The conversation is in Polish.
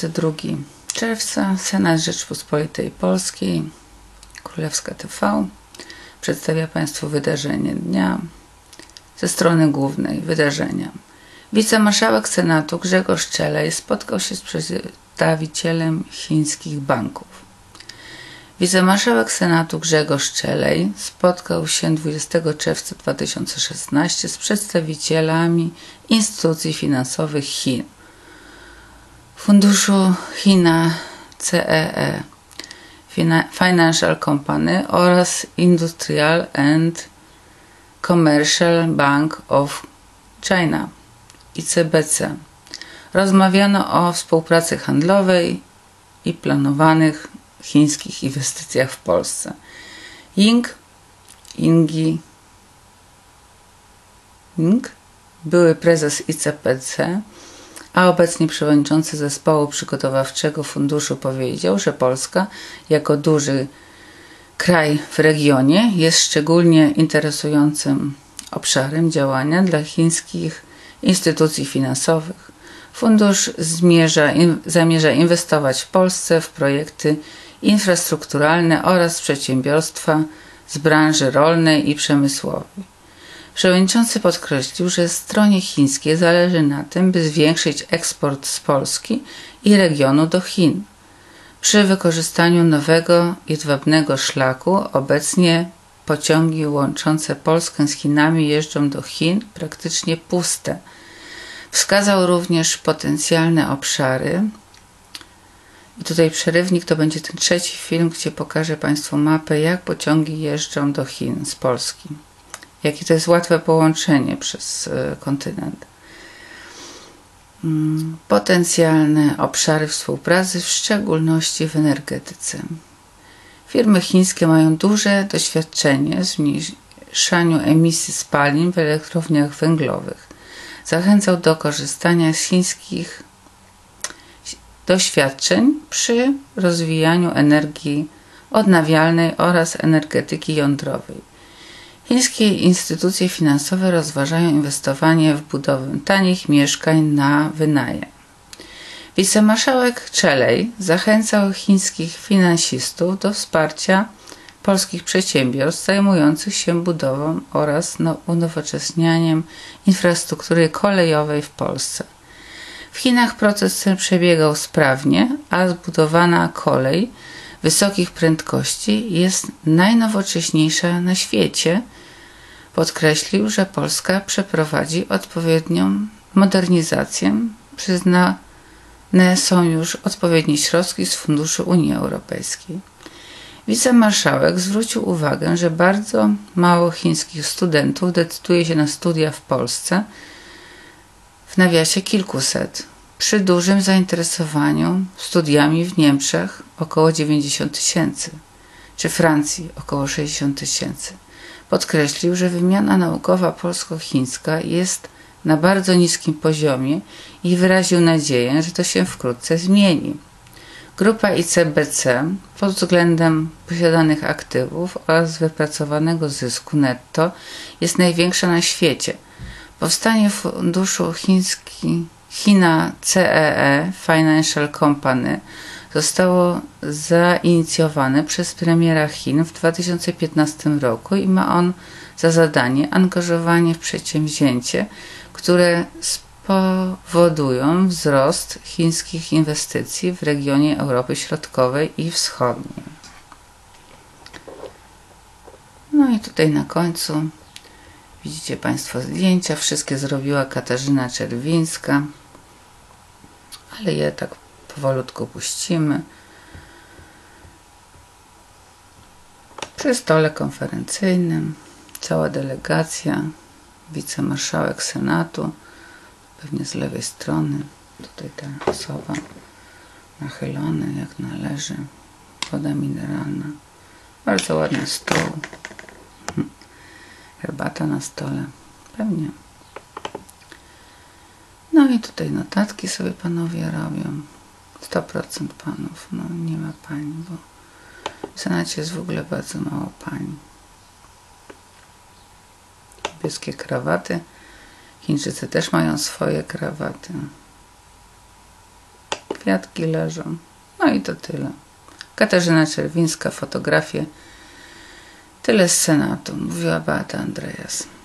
22 czerwca Senat Rzeczypospolitej Polskiej, Królewska TV, przedstawia Państwu wydarzenie dnia ze strony głównej wydarzenia. Wicemarszałek Senatu Grzegorz Czelej spotkał się z przedstawicielem chińskich banków. Wicemarszałek Senatu Grzegorz Czelej spotkał się 20 czerwca 2016 z przedstawicielami instytucji finansowych Chin, Funduszu China CEE, Financial Company oraz Industrial and Commercial Bank of China ICBC. Rozmawiano o współpracy handlowej i planowanych chińskich inwestycjach w Polsce. Ying, były prezes ICBC, a obecnie przewodniczący zespołu przygotowawczego funduszu, powiedział, że Polska jako duży kraj w regionie jest szczególnie interesującym obszarem działania dla chińskich instytucji finansowych. Fundusz zamierza inwestować w Polsce w projekty infrastrukturalne oraz przedsiębiorstwa z branży rolnej i przemysłowej. Przewodniczący podkreślił, że stronie chińskiej zależy na tym, by zwiększyć eksport z Polski i regionu do Chin. Przy wykorzystaniu nowego jedwabnego szlaku obecnie pociągi łączące Polskę z Chinami jeżdżą do Chin praktycznie puste. Wskazał również potencjalne obszary. I tutaj przerywnik to będzie ten trzeci film, gdzie pokażę Państwu mapę, jak pociągi jeżdżą do Chin z Polski. Jakie to jest łatwe połączenie przez kontynent. Potencjalne obszary współpracy, w szczególności w energetyce. Firmy chińskie mają duże doświadczenie w zmniejszaniu emisji spalin w elektrowniach węglowych. Zachęcał do korzystania z chińskich doświadczeń przy rozwijaniu energii odnawialnej oraz energetyki jądrowej. Chińskie instytucje finansowe rozważają inwestowanie w budowę tanich mieszkań na wynajem. Wicemarszałek Czelej zachęcał chińskich finansistów do wsparcia polskich przedsiębiorstw zajmujących się budową oraz unowocześnianiem infrastruktury kolejowej w Polsce. W Chinach proces ten przebiegał sprawnie, a zbudowana kolej wysokich prędkości jest najnowocześniejsza na świecie. Podkreślił, że Polska przeprowadzi odpowiednią modernizację. Przyznane są już odpowiednie środki z funduszy Unii Europejskiej. Wicemarszałek zwrócił uwagę, że bardzo mało chińskich studentów decyduje się na studia w Polsce, w nawiasie kilkuset. Przy dużym zainteresowaniu studiami w Niemczech około 90 tysięcy, czy Francji około 60 tysięcy. Podkreślił, że wymiana naukowa polsko-chińska jest na bardzo niskim poziomie i wyraził nadzieję, że to się wkrótce zmieni. Grupa ICBC pod względem posiadanych aktywów oraz wypracowanego zysku netto jest największa na świecie. Powstanie funduszu China CEE Financial Company zostało zainicjowane przez premiera Chin w 2015 roku i ma on za zadanie angażowanie w przedsięwzięcie, które spowodują wzrost chińskich inwestycji w regionie Europy Środkowej i Wschodniej. No i tutaj na końcu widzicie Państwo zdjęcia. Wszystkie zrobiła Katarzyna Czerwińska, ale je tak powolutku puścimy. Przy stole konferencyjnym cała delegacja, wicemarszałek Senatu, pewnie z lewej strony, tutaj ta osoba, nachylony jak należy, woda mineralna, bardzo ładny stół, herbata na stole, pewnie. No i tutaj notatki sobie panowie robią, 100% panów, no nie ma pań, bo w Senacie jest w ogóle bardzo mało pań. Niebieskie krawaty, Chińczycy też mają swoje krawaty. kwiatki leżą. No i to tyle. Katarzyna Czerwińska, fotografie. Tyle z Senatu, mówiła Beata Andreas.